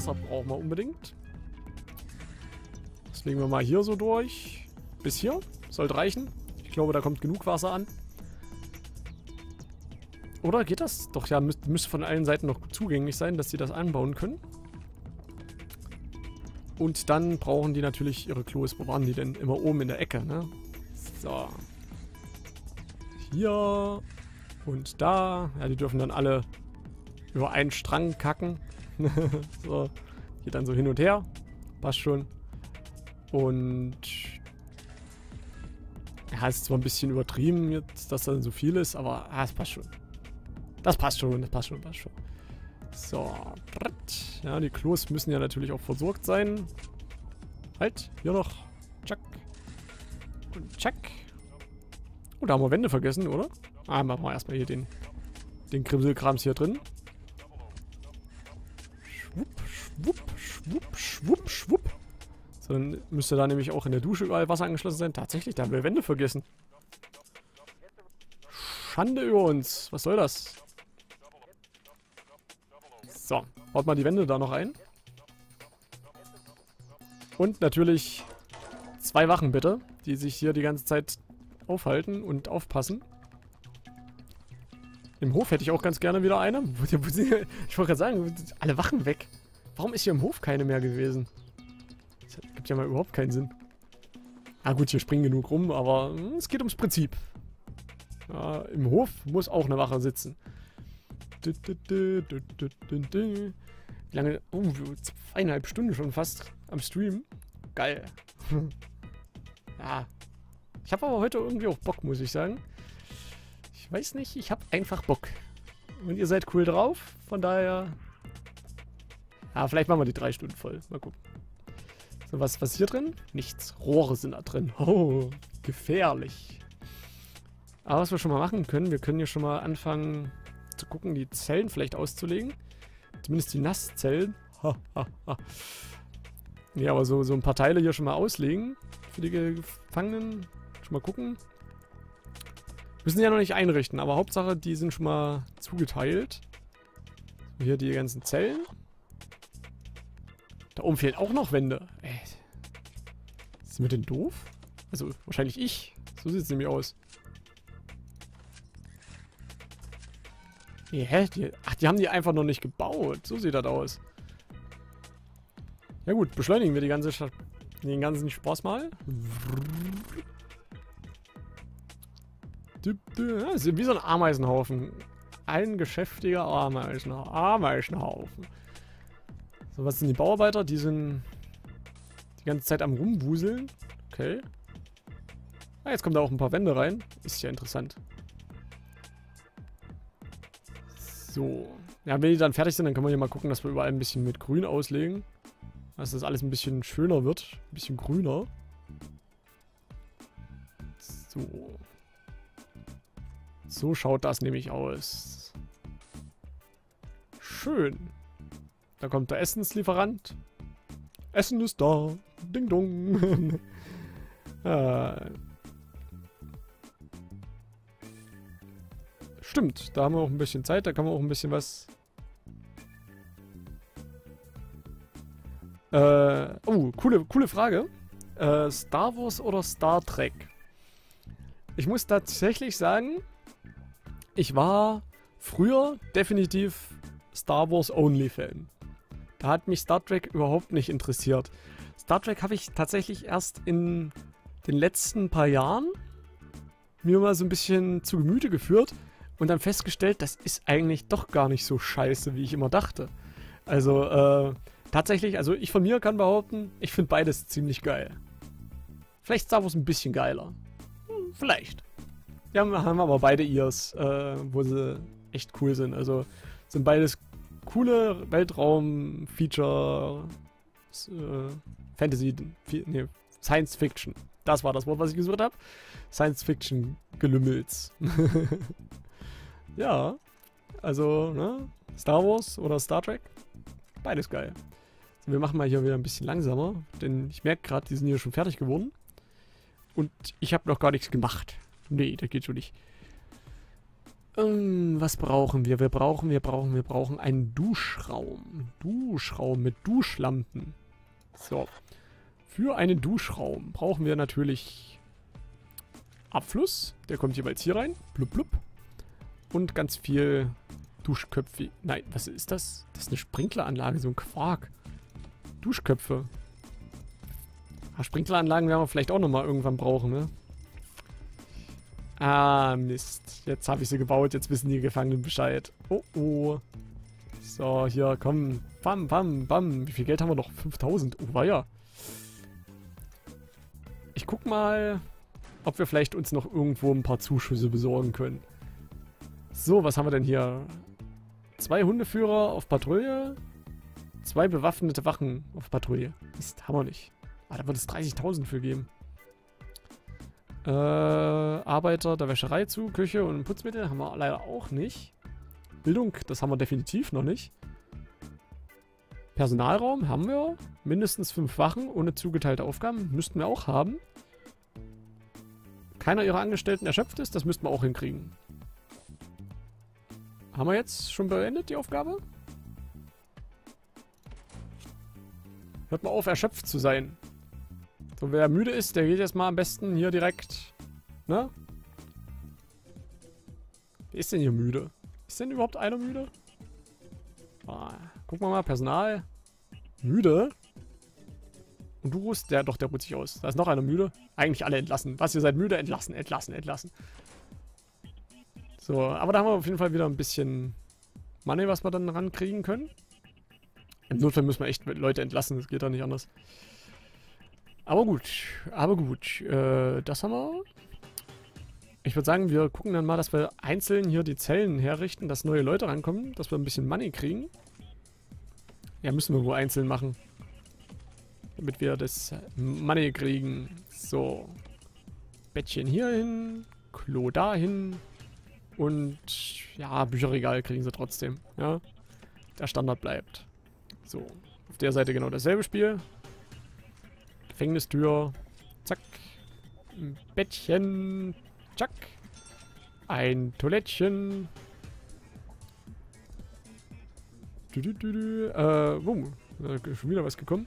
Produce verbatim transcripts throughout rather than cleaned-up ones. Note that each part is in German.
Wasser brauchen wir unbedingt. Das legen wir mal hier so durch. Bis hier. Sollte reichen. Ich glaube, da kommt genug Wasser an. Oder geht das? Doch, ja, müsste müsst von allen Seiten noch zugänglich sein, dass sie das anbauen können. Und dann brauchen die natürlich ihre Klos. Wo waren die denn? Immer oben in der Ecke, ne? So. Hier. Und da. Ja, die dürfen dann alle über einen Strang kacken. So. Geht dann so hin und her. Passt schon. Und... Ja, ist zwar ein bisschen übertrieben jetzt, dass da so viel ist, aber ah, es passt schon. Das passt schon, das passt schon, passt schon. So. Ja, die Klos müssen ja natürlich auch versorgt sein. Halt, hier noch. Tschack. Und tschack. Oh, da haben wir Wände vergessen, oder? Ah, machen wir erstmal hier den, den Krimselkrams hier drin. Schwupp, schwupp, schwupp, schwupp, schwupp. So, dann müsste da nämlich auch in der Dusche überall Wasser angeschlossen sein. Tatsächlich, da haben wir Wände vergessen. Schande über uns. Was soll das? So, baut mal die Wände da noch ein. Und natürlich zwei Wachen bitte, die sich hier die ganze Zeit aufhalten und aufpassen. Im Hof hätte ich auch ganz gerne wieder eine. Ich wollte gerade sagen, alle Wachen weg. Warum ist hier im Hof keine mehr gewesen? Das gibt ja mal überhaupt keinen Sinn. Ah gut, hier springen genug rum, aber es geht ums Prinzip. Ja, im Hof muss auch eine Wache sitzen. Wie lange? Oh, zweieinhalb Stunden schon fast am Stream. Geil. Ja. Ich habe aber heute irgendwie auch Bock, muss ich sagen. Ich weiß nicht, ich habe einfach Bock. Und ihr seid cool drauf, von daher... Ja, vielleicht machen wir die drei Stunden voll. Mal gucken. So, was, was ist hier drin? Nichts. Rohre sind da drin. Oh, gefährlich. Aber was wir schon mal machen können, wir können hier schon mal anfangen zu gucken, die Zellen vielleicht auszulegen. Zumindest die Nasszellen. Ha, ha, ha. Ja, aber so, so ein paar Teile hier schon mal auslegen. Für die Gefangenen. Schon mal gucken. Müssen die ja noch nicht einrichten, aber Hauptsache, die sind schon mal zugeteilt. So, hier die ganzen Zellen. Da oben fehlen auch noch Wände. Ey. Sind wir denn doof? Also, wahrscheinlich ich. So sieht es nämlich aus. Nee, hä? Die, ach, die haben die einfach noch nicht gebaut. So sieht das aus. Ja gut, beschleunigen wir die ganze Sch den ganzen Spaß mal. Das ist wie so ein Ameisenhaufen. Ein geschäftiger Ameisen Ameisenhaufen. So, was sind die Bauarbeiter? Die sind die ganze Zeit am Rumwuseln. Okay. Ah, jetzt kommen da auch ein paar Wände rein. Ist ja interessant. So. Ja, wenn die dann fertig sind, dann können wir hier mal gucken, dass wir überall ein bisschen mit Grün auslegen. Dass das alles ein bisschen schöner wird. Ein bisschen grüner. So. So schaut das nämlich aus. Schön. Da kommt der Essenslieferant. Essen ist da. Ding dong. ah. Stimmt, da haben wir auch ein bisschen Zeit. Da kann man auch ein bisschen was... Äh, oh, coole, coole Frage. Äh, Star Wars oder Star Trek? Ich muss tatsächlich sagen, ich war früher definitiv Star Wars Only Fan. Da hat mich Star Trek überhaupt nicht interessiert. Star Trek habe ich tatsächlich erst in den letzten paar Jahren mir mal so ein bisschen zu Gemüte geführt und dann festgestellt, das ist eigentlich doch gar nicht so scheiße, wie ich immer dachte. Also, äh, tatsächlich, also ich von mir kann behaupten, ich finde beides ziemlich geil. Vielleicht Star Wars ein bisschen geiler. Hm, vielleicht. Ja, wir haben aber beide Ears, äh, wo sie echt cool sind. Also sind beides coole Weltraum-Feature, äh, Fantasy, nee, Science Fiction. Das war das Wort, was ich gesucht habe. Science Fiction Gelümmels. Ja, also, ne? Star Wars oder Star Trek, beides geil. So, wir machen mal hier wieder ein bisschen langsamer, denn ich merke gerade, die sind hier schon fertig geworden. Und ich habe noch gar nichts gemacht. Nee, das geht schon nicht. Ähm, was brauchen wir? Wir brauchen, wir brauchen, wir brauchen einen Duschraum. Duschraum mit Duschlampen. So. Für einen Duschraum brauchen wir natürlich Abfluss. Der kommt jeweils hier rein. Blub, blub. Und ganz viel Duschköpfe. Nein, was ist das? Das ist eine Sprinkleranlage, so ein Quark. Duschköpfe. Ah, Sprinkleranlagen werden wir vielleicht auch nochmal irgendwann brauchen, ne? Ah, Mist. Jetzt habe ich sie gebaut, jetzt wissen die Gefangenen Bescheid. Oh, oh. So, hier, komm. Bam, bam, bam. Wie viel Geld haben wir noch? fünftausend. Oh, war ja. Ich guck mal, ob wir vielleicht uns noch irgendwo ein paar Zuschüsse besorgen können. So, was haben wir denn hier? Zwei Hundeführer auf Patrouille. Zwei bewaffnete Wachen auf Patrouille. Das haben wir nicht. Ah, da wird es dreißigtausend für geben. Äh, Arbeiter der Wäscherei zu, Küche und Putzmittel haben wir leider auch nicht. Bildung, das haben wir definitiv noch nicht. Personalraum haben wir. Mindestens fünf Wachen ohne zugeteilte Aufgaben. Müssten wir auch haben. Keiner ihrer Angestellten erschöpft ist, das müssten wir auch hinkriegen. Haben wir jetzt schon beendet, die Aufgabe? Hört mal auf, erschöpft zu sein. So, wer müde ist, der geht jetzt mal am besten hier direkt, ne? Wer ist denn hier müde? Ist denn überhaupt einer müde? Ah, gucken wir mal, Personal. Müde? Und du ruhst? Der, doch, der ruht sich aus. Da ist noch einer müde. Eigentlich alle entlassen. Was, ihr seid müde? Entlassen, entlassen, entlassen. So, aber da haben wir auf jeden Fall wieder ein bisschen Money, was wir dann rankriegen können. Im Notfall müssen wir echt Leute entlassen, das geht doch nicht anders. Aber gut, aber gut. Äh, das haben wir. Ich würde sagen, wir gucken dann mal, dass wir einzeln hier die Zellen herrichten, dass neue Leute rankommen, dass wir ein bisschen Money kriegen. Ja, müssen wir wohl einzeln machen. Damit wir das Money kriegen. So. Bettchen hier hin, Klo dahin. Und ja, Bücherregal kriegen sie trotzdem. Ja. Der Standard bleibt. So. Auf der Seite genau dasselbe Spiel. Gefängnistür. Zack. Ein Bettchen. Zack. Ein Toilettchen. Du, du, du, du. Äh, wumm. Da ist schon wieder was gekommen.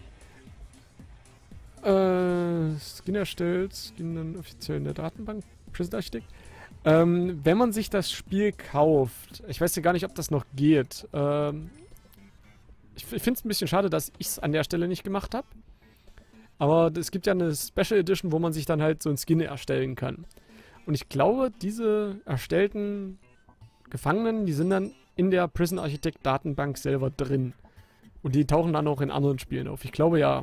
Äh, Skin erstellt. Skin dann offiziell in der Datenbank. Prison Architect. Ähm, wenn man sich das Spiel kauft, ich weiß ja gar nicht, ob das noch geht. Ähm, ich finde es ein bisschen schade, dass ich es an der Stelle nicht gemacht habe. Aber es gibt ja eine Special Edition, wo man sich dann halt so ein Skin erstellen kann. Und ich glaube, diese erstellten Gefangenen, die sind dann in der Prison Architect Datenbank selber drin. Und die tauchen dann auch in anderen Spielen auf. Ich glaube ja.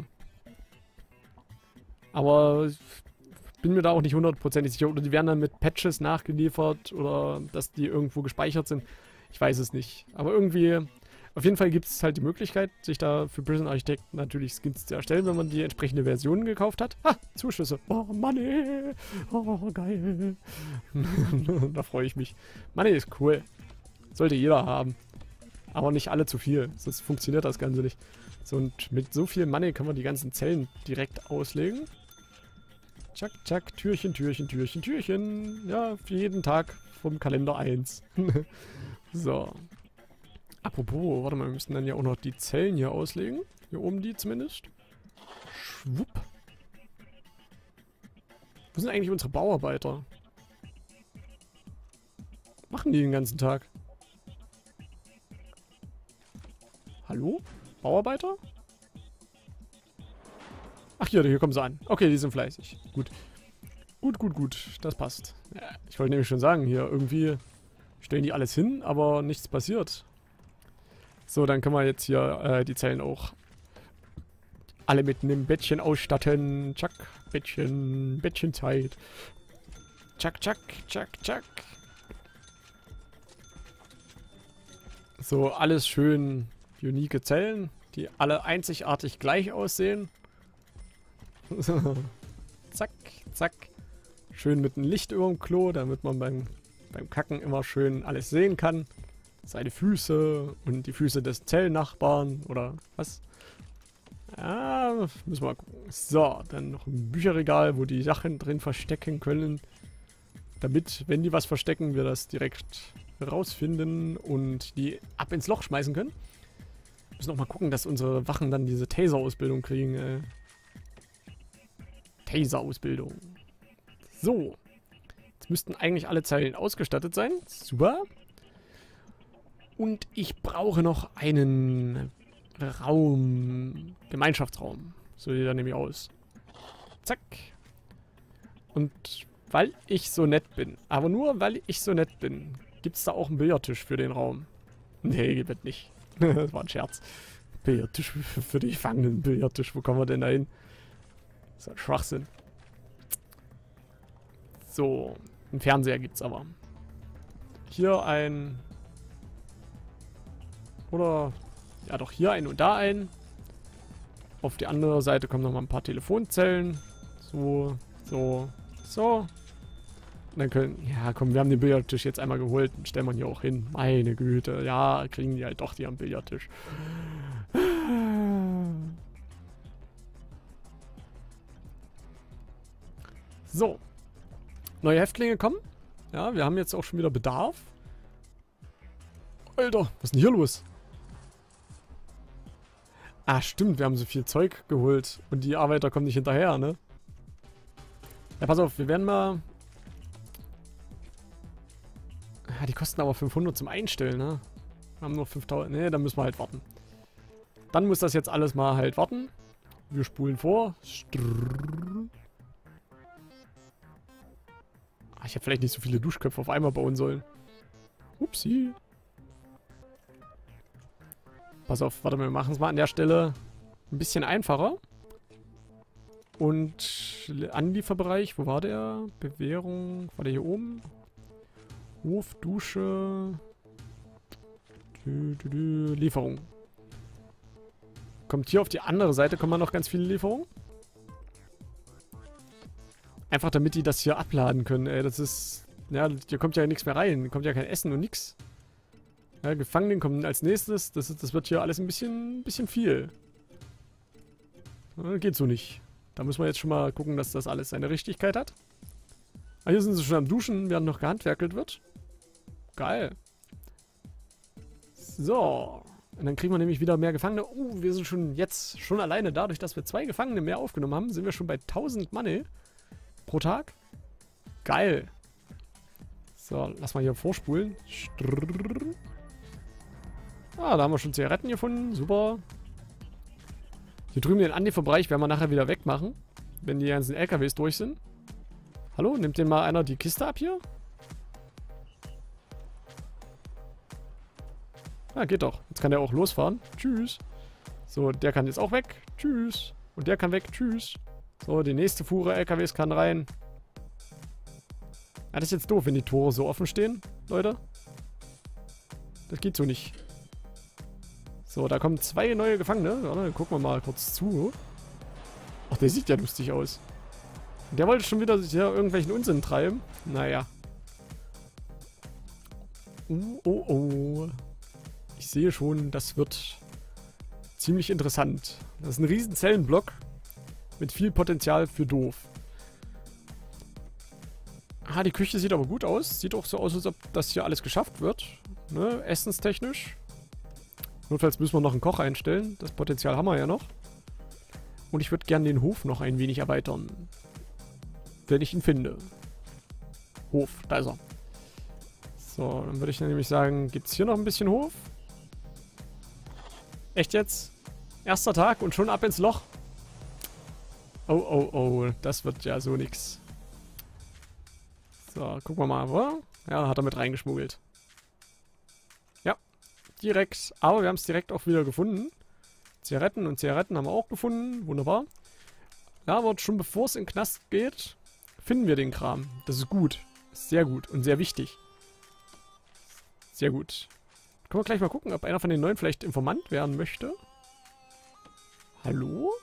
Aber ich bin mir da auch nicht hundertprozentig sicher. Oder die werden dann mit Patches nachgeliefert oder dass die irgendwo gespeichert sind. Ich weiß es nicht. Aber irgendwie, auf jeden Fall gibt es halt die Möglichkeit, sich da für Prison Architect natürlich Skins zu erstellen, wenn man die entsprechende Version gekauft hat. Ha, Zuschüsse. Oh, Money. Oh, geil. Da freue ich mich. Money ist cool. Sollte jeder haben. Aber nicht alle zu viel. Sonst funktioniert das Ganze nicht. So, und mit so viel Money können wir die ganzen Zellen direkt auslegen. Tschak, tschak, Türchen, Türchen, Türchen, Türchen. Ja, für jeden Tag vom Kalender eins. So. Apropos, warte mal, wir müssen dann ja auch noch die Zellen hier auslegen. Hier oben die zumindest. Schwupp. Wo sind eigentlich unsere Bauarbeiter? Machen die den ganzen Tag? Hallo? Bauarbeiter? Ach hier, hier kommen sie an. Okay, die sind fleißig. Gut. Gut, gut, gut. Das passt. Ja, ich wollte nämlich schon sagen, hier irgendwie stellen die alles hin, aber nichts passiert. So, dann können wir jetzt hier äh, die Zellen auch alle mit einem Bettchen ausstatten. Tschack, Bettchen, Bettchenzeit. Tschack, tschack, tschack, tschack. So, alles schön unique Zellen, die alle einzigartig gleich aussehen. Zack, zack. Schön mit einem Licht über dem Klo, damit man beim, beim Kacken immer schön alles sehen kann. Seine Füße und die Füße des Zellnachbarn oder was? Ja, müssen wir mal gucken. So, dann noch ein Bücherregal, wo die Sachen drin verstecken können. Damit, wenn die was verstecken, wir das direkt rausfinden und die ab ins Loch schmeißen können. Wir müssen auch mal gucken, dass unsere Wachen dann diese Taser-Ausbildung kriegen. Äh. Taser-Ausbildung. So. Jetzt müssten eigentlich alle Zeilen ausgestattet sein. Super. Und ich brauche noch einen Raum. Gemeinschaftsraum. So sieht er nämlich aus. Zack. Und weil ich so nett bin, aber nur weil ich so nett bin, gibt es da auch einen Billardtisch für den Raum. Nee, wird nicht. Das war ein Scherz. Billardtisch für die Gefangenen. Billardtisch, wo kommen wir denn da hin? Das ist ein Schwachsinn. So, einen Fernseher gibt's aber. Hier ein... Oder... Ja, doch hier ein und da ein. Auf die andere Seite kommen nochmal ein paar Telefonzellen. So, so, so. Und dann können... Ja, komm, wir haben den Billardtisch jetzt einmal geholt. Den stellen wir hier auch hin. Meine Güte. Ja, kriegen die halt doch die am Billardtisch. So. Neue Häftlinge kommen. Ja, wir haben jetzt auch schon wieder Bedarf. Alter, was ist denn hier los? Ah, stimmt, wir haben so viel Zeug geholt. Und die Arbeiter kommen nicht hinterher, ne? Ja, pass auf, wir werden mal... Ja, die kosten aber fünfhundert zum Einstellen, ne? Wir haben nur fünftausend. Ne, dann müssen wir halt warten. Dann muss das jetzt alles mal halt warten. Wir spulen vor. Ah, ich hätte vielleicht nicht so viele Duschköpfe auf einmal bauen sollen. Upsi. Pass auf, warte mal, wir machen es mal an der Stelle ein bisschen einfacher. Und Anlieferbereich, wo war der? Bewährung, war der hier oben? Hof, Dusche. Dü, dü, dü, Lieferung. Kommt hier auf die andere Seite, kommen noch ganz viele Lieferungen. Einfach damit die das hier abladen können, ey. Das ist... Ja, hier kommt ja nichts mehr rein. Hier kommt ja kein Essen und nix. Ja, Gefangenen kommen als nächstes. Das, ist, das wird hier alles ein bisschen, ein bisschen viel. Ja, geht so nicht. Da müssen wir jetzt schon mal gucken, dass das alles seine Richtigkeit hat. Ah, hier sind sie schon am Duschen, während noch gehandwerkelt wird. Geil. So. Und dann kriegen wir nämlich wieder mehr Gefangene. Uh, wir sind schon jetzt, schon alleine dadurch, dass wir zwei Gefangene mehr aufgenommen haben, sind wir schon bei tausend Mann pro Tag. Geil. So, lass mal hier vorspulen. Ah, da haben wir schon Zigaretten gefunden. Super. Hier drüben den Anlieferbereich werden wir nachher wieder wegmachen, wenn die ganzen L K Ws durch sind. Hallo, nimmt den mal einer die Kiste ab hier? Ah, geht doch. Jetzt kann der auch losfahren. Tschüss. So, der kann jetzt auch weg. Tschüss. Und der kann weg. Tschüss. So, die nächste Fuhre L K Ws kann rein. Ah, das ist jetzt doof, wenn die Tore so offen stehen, Leute. Das geht so nicht. So, da kommen zwei neue Gefangene. Ja, dann gucken wir mal kurz zu. Ach, der sieht ja lustig aus. Der wollte schon wieder sich hier irgendwelchen Unsinn treiben. Naja. Oh, oh, oh. Ich sehe schon, das wird ziemlich interessant. Das ist ein riesen Zellenblock mit viel Potenzial für doof. Ah, die Küche sieht aber gut aus. Sieht auch so aus, als ob das hier alles geschafft wird. Ne? Essenstechnisch. Notfalls müssen wir noch einen Koch einstellen. Das Potenzial haben wir ja noch. Und ich würde gerne den Hof noch ein wenig erweitern. Wenn ich ihn finde. Hof, da ist er. So, dann würde ich dann nämlich sagen, gibt es hier noch ein bisschen Hof? Echt jetzt? Erster Tag und schon ab ins Loch? Oh, oh, oh, das wird ja so nix. So, gucken wir mal, wo? Ja, hat er mit reingeschmuggelt. Ja, direkt. Aber wir haben es direkt auch wieder gefunden. Zigaretten und Zigaretten haben wir auch gefunden. Wunderbar. Ja, aber schon bevor es in den Knast geht, finden wir den Kram. Das ist gut. Sehr gut und sehr wichtig. Sehr gut. Können wir gleich mal gucken, ob einer von den Neuen vielleicht Informant werden möchte. Hallo?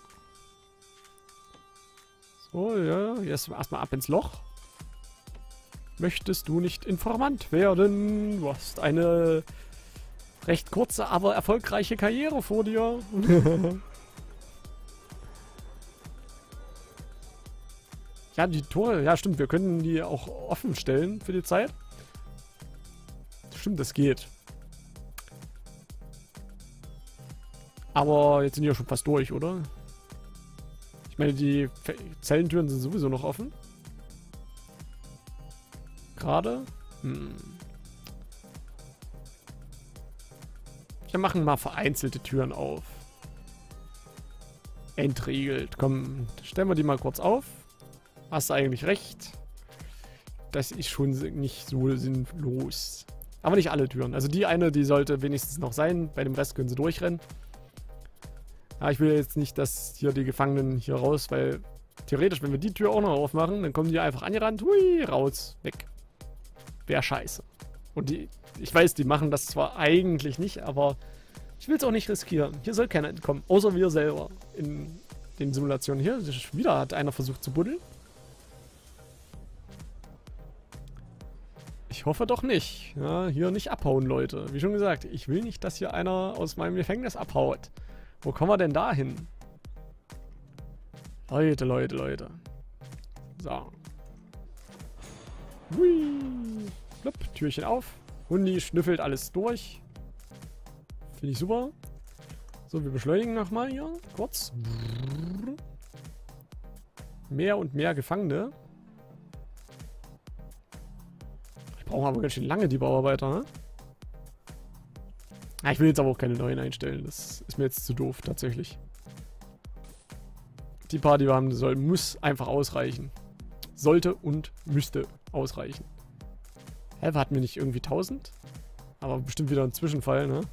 So, ja. Jetzt erstmal ab ins Loch. Möchtest du nicht Informant werden? Du hast eine recht kurze, aber erfolgreiche Karriere vor dir. Ja, die Tore, ja stimmt, wir können die auch offen stellen für die Zeit. Stimmt, das geht. Aber jetzt sind die ja schon fast durch, oder? Ich meine, die Zellentüren sind sowieso noch offen. Gerade. Hm. Wir machen mal vereinzelte Türen auf. Entriegelt. Komm, stellen wir die mal kurz auf. Hast du eigentlich recht. Das ist schon nicht so sinnlos. Aber nicht alle Türen. Also die eine, die sollte wenigstens noch sein. Bei dem Rest können sie durchrennen. Ja, ich will jetzt nicht, dass hier die Gefangenen hier raus, weil theoretisch, wenn wir die Tür auch noch aufmachen, dann kommen die einfach angerannt. Hui, raus, weg. Wäre scheiße. Und die, ich weiß, die machen das zwar eigentlich nicht, aber ich will es auch nicht riskieren. Hier soll keiner entkommen, außer wir selber in den Simulationen. Hier wieder hat einer versucht zu buddeln. Ich hoffe doch nicht. Ja, hier nicht abhauen, Leute. Wie schon gesagt, ich will nicht, dass hier einer aus meinem Gefängnis abhaut. Wo kommen wir denn da hin? Leute, Leute, Leute. So. Hui. Plupp, Türchen auf. Hundi schnüffelt alles durch. Finde ich super. So, wir beschleunigen nochmal hier. Kurz. Mehr und mehr Gefangene. Die brauchen aber ganz schön lange, die Bauarbeiter, ne? Ich will jetzt aber auch keine neuen einstellen. Das ist mir jetzt zu doof, tatsächlich. Die paar, die wir haben, soll, muss einfach ausreichen. Sollte und müsste ausreichen. Hä, hatten wir nicht irgendwie tausend? Aber bestimmt wieder ein Zwischenfall, ne?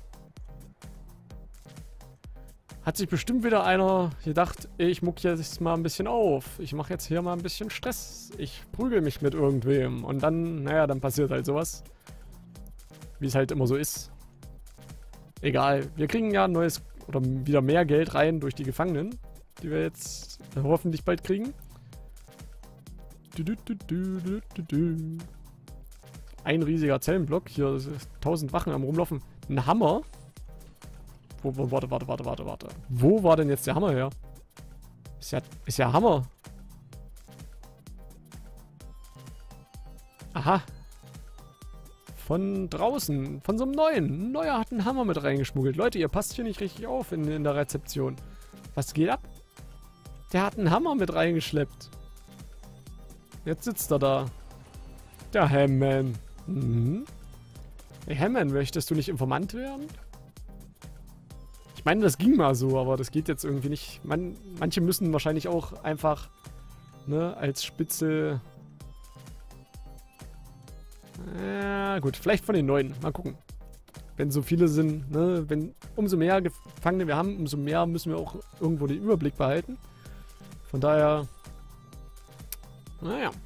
Hat sich bestimmt wieder einer gedacht, ich muck jetzt mal ein bisschen auf. Ich mache jetzt hier mal ein bisschen Stress. Ich prügel mich mit irgendwem. Und dann, naja, dann passiert halt sowas. Wie es halt immer so ist. Egal, wir kriegen ja neues oder wieder mehr Geld rein durch die Gefangenen, die wir jetzt hoffentlich bald kriegen. Du, du, du, du, du, du. Ein riesiger Zellenblock, hier tausend Wachen am rumlaufen. Ein Hammer. Wo, wo, warte, warte, warte, warte, warte. Wo war denn jetzt der Hammer her? Ist ja, ist ja Hammer. Aha. Von draußen, von so einem neuen. Ein neuer hat einen Hammer mit reingeschmuggelt. Leute, ihr passt hier nicht richtig auf in, in der Rezeption. Was geht ab? Der hat einen Hammer mit reingeschleppt. Jetzt sitzt er da. Der Hammond. Mhm. Hey Hammond, möchtest du nicht Informant werden? Ich meine, das ging mal so, aber das geht jetzt irgendwie nicht. Man, manche müssen wahrscheinlich auch einfach, ne, als Spitze... Ja, gut, vielleicht von den neuen. Mal gucken. Wenn so viele sind, ne, wenn umso mehr Gefangene wir haben, umso mehr müssen wir auch irgendwo den Überblick behalten. Von daher, naja.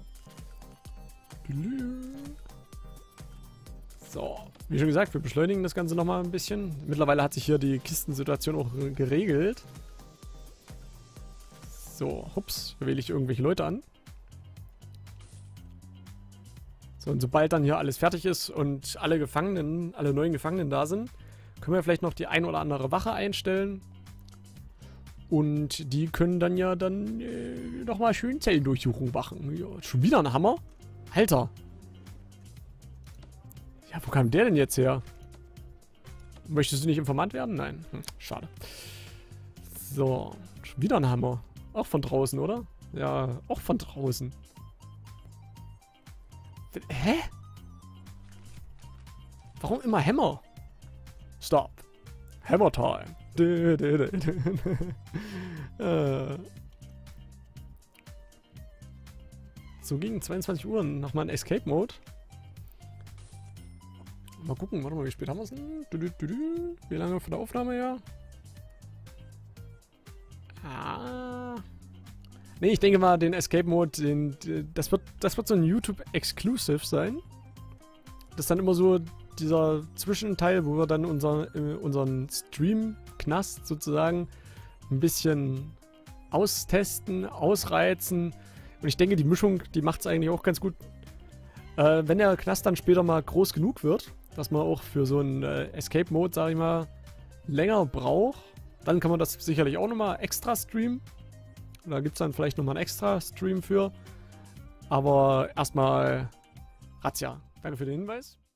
So, wie schon gesagt, wir beschleunigen das Ganze nochmal ein bisschen. Mittlerweile hat sich hier die Kistensituation auch geregelt. So, hups, wähle ich irgendwelche Leute an. So, und sobald dann hier alles fertig ist und alle Gefangenen, alle neuen Gefangenen da sind, können wir vielleicht noch die ein oder andere Wache einstellen. Und die können dann ja dann äh, nochmal schön Zellendurchsuchung machen. Ja, schon wieder ein Hammer? Alter. Ja, wo kam der denn jetzt her? Möchtest du nicht Informant werden? Nein. Hm, schade. So, schon wieder ein Hammer. Auch von draußen, oder? Ja, auch von draußen. Hä? Warum immer Hammer? Stop. Hammer time. Dö, dö, dö, dö. äh. So gegen zweiundzwanzig Uhr nochmal ein Escape Mode. Mal gucken, warte mal, wie spät haben wir es denn? Dü, dü, dü, dü. Wie lange von der Aufnahme her? Ah. Ne, ich denke mal, den Escape Mode, den, das wird, das wird so ein YouTube-Exclusive sein. Das ist dann immer so dieser Zwischenteil, wo wir dann unser, äh, unseren Stream-Knast sozusagen ein bisschen austesten, ausreizen. Und ich denke, die Mischung, die macht es eigentlich auch ganz gut. Äh, wenn der Knast dann später mal groß genug wird, dass man auch für so einen äh, Escape-Mode, sag ich mal, länger braucht, dann kann man das sicherlich auch nochmal extra streamen. Da gibt es dann vielleicht nochmal einen extra Stream für. Aber erstmal Razzia. Danke für den Hinweis.